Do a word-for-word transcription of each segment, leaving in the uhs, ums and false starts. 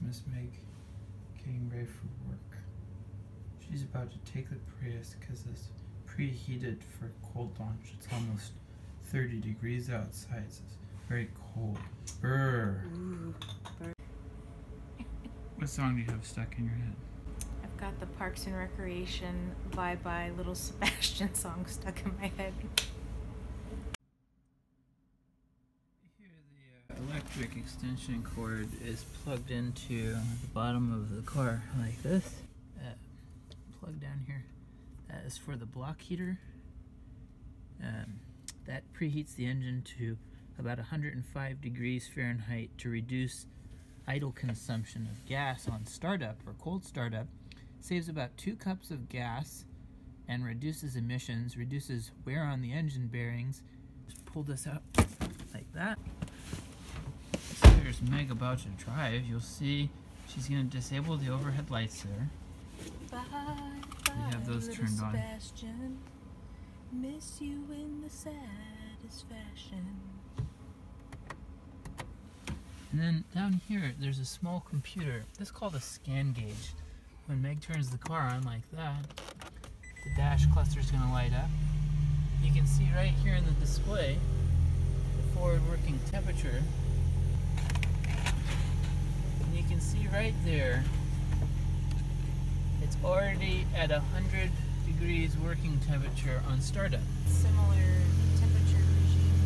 Miss Meg getting ready for work. She's about to take the Prius because it's preheated for cold launch. It's almost thirty degrees outside, so it's very cold. Brr. Ooh, brr. What song do you have stuck in your head? I've got the Parks and Recreation Bye Bye Little Sebastian song stuck in my head. Here the uh, electric extension cord is plugged into the bottom of the car like this. Uh, plug down here. That is for the block heater. Um, that preheats the engine to about one hundred five degrees Fahrenheit to reduce idle consumption of gas on startup or cold startup. Saves about two cups of gas and reduces emissions, reduces wear on the engine bearings. Just pull this out like that. So here's Meg about to drive. You'll see she's going to disable the overhead lights there. Bye, bye, we have those little turned on. Sebastian. Miss you in the saddest fashion. And then down here, there's a small computer. This is called a scan gauge. When Meg turns the car on like that, the dash cluster is going to light up. You can see right here in the display the forward working temperature. And you can see right there, it's already at one hundred degrees working temperature on startup. Similar temperature regime.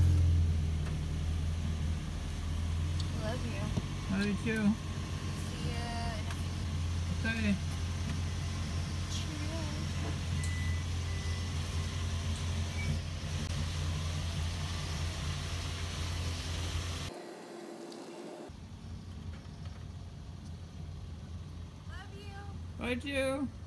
Love you. Love you too. See ya. Okay. Love you. Bye, you.